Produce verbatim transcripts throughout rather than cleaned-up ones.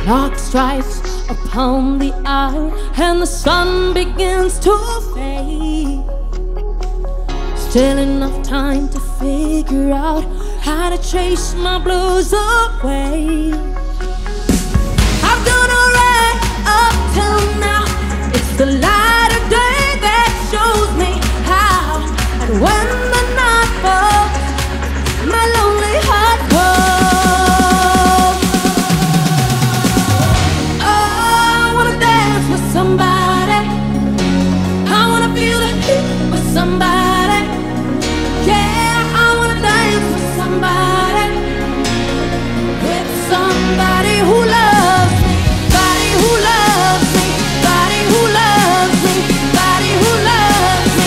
Clock strikes upon the hour and the sun begins to fade. Still enough time to figure out how to chase my blues away. I've done alright up till now. It's the light of day that shows me how. And when the night falls, my lonely heart calls. Oh, I wanna dance with somebody. I wanna feel the heat with somebody. Yeah, I wanna dance with somebody. With somebody who loves me. Body who loves me. Body who loves me. Body who loves me.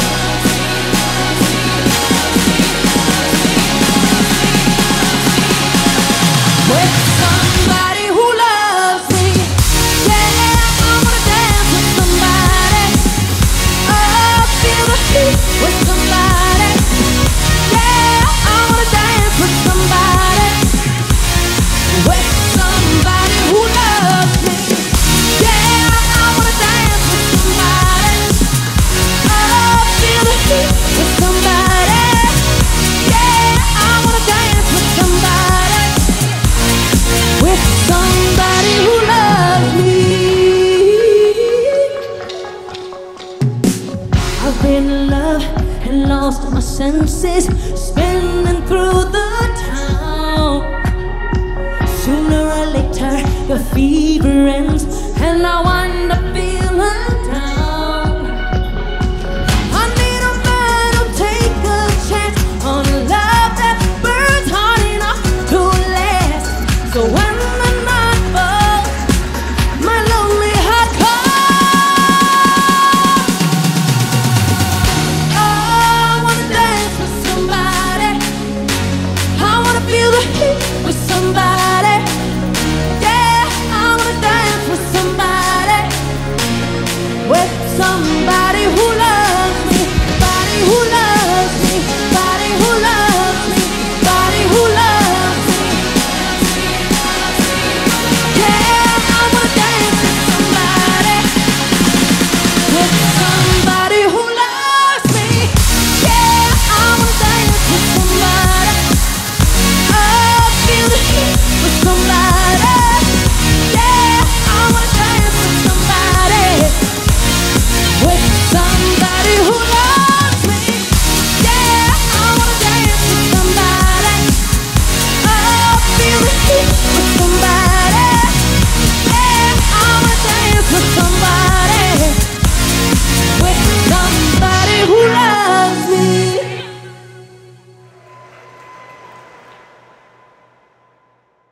With somebody who loves me. Yeah, I wanna dance with somebody. Oh, feel the heat with somebody. Yeah, I wanna dance with somebody. With somebody who loves me. Yeah, I wanna dance with somebody. Oh, feel the heat with somebody. Yeah, I wanna dance with somebody. With somebody who loves me. I've been in love and lost my senses, spinning through the town. Sooner or later the fever ends, and now I